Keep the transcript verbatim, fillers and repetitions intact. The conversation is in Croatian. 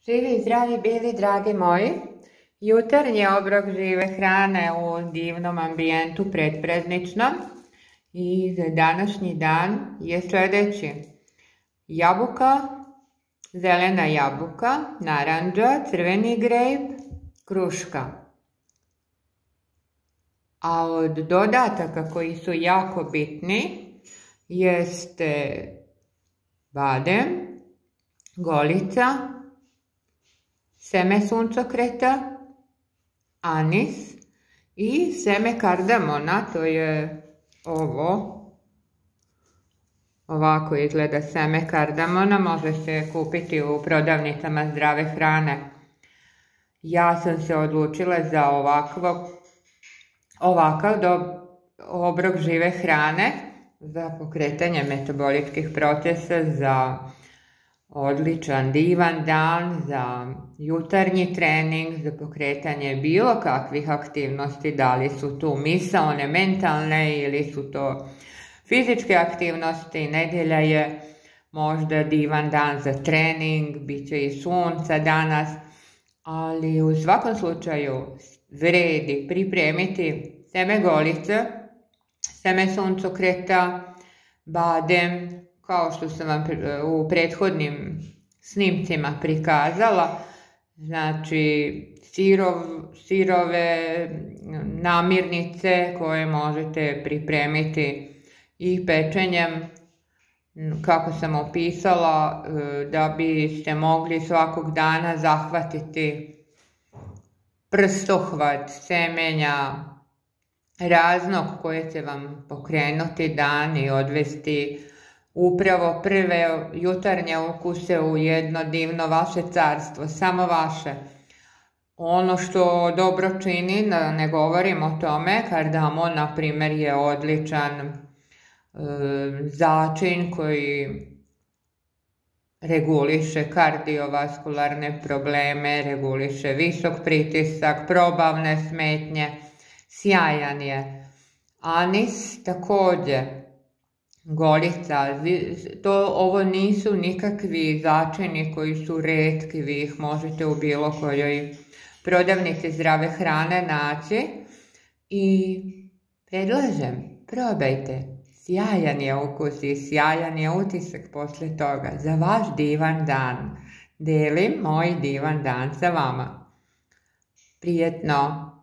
Živi, zdravi, bili, dragi moji. Jutarnji obrok žive hrane u divnom ambijentu predprazničnom. I za današnji dan je sljedeći. Jabuka, zelena jabuka, naranđa, crveni grejp, kruška. A od dodataka koji su jako bitni jeste badem, golica, seme suncokreta, anis i seme kardamona, to je ovo. Ovako izgleda seme kardamona, može se kupiti u prodavnicama zdrave hrane. Ja sam se odlučila za ovakvo, ovakav do, obrok žive hrane za pokretanje metaboličkih procesa, za odličan, divan dan, za jutarnji trening, za pokretanje bilo kakvih aktivnosti, da li su tu misaone, mentalne ili su to fizičke aktivnosti. Nedjelja je možda divan dan za trening, bit će i sunca danas, ali u svakom slučaju vredi pripremiti seme golice, seme suncokreta, badem, kao što sam vam u prethodnim snimcima prikazala, znači sirov, sirove namirnice koje možete pripremiti i pečenjem, kako sam opisala, da biste mogli svakog dana zahvatiti prstohvat semenja raznog koje će vam pokrenuti dan i odvesti upravo prve jutarnje ukuse u jedno divno vaše carstvo, samo vaše. Ono što dobro čini, ne govorim o tome, kardamon, na primjer, je odličan e, začin koji reguliše kardiovaskularne probleme, reguliše visok pritisak, probavne smetnje, sjajan je. Anis također. Golica, to ovo nisu nikakvi začini koji su retki, vi ih možete u bilo kojoj prodavnici zdrave hrane naći i predlažem, probajte, sjajan je ukus i sjajan je utisak poslije toga za vaš divan dan. Delim moj divan dan sa vama. Prijetno!